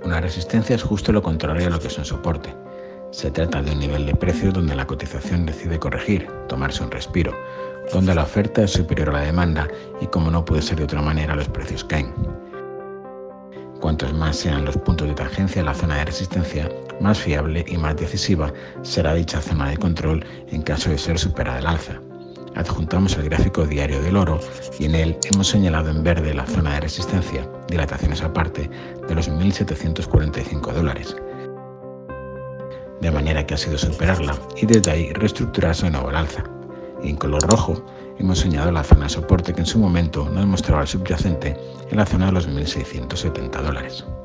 Una resistencia es justo lo contrario a lo que es un soporte. Se trata de un nivel de precios donde la cotización decide corregir, tomarse un respiro, donde la oferta es superior a la demanda y, como no puede ser de otra manera, los precios caen. Cuantos más sean los puntos de tangencia en la zona de resistencia, más fiable y más decisiva será dicha zona de control en caso de ser superada al alza. Adjuntamos el gráfico diario del oro y en él hemos señalado en verde la zona de resistencia, dilataciones aparte, de los $1.745, de manera que ha sido superarla y desde ahí reestructurarse de nuevo al alza. Y en color rojo hemos señalado la zona de soporte que en su momento nos mostraba el subyacente en la zona de los $1.670.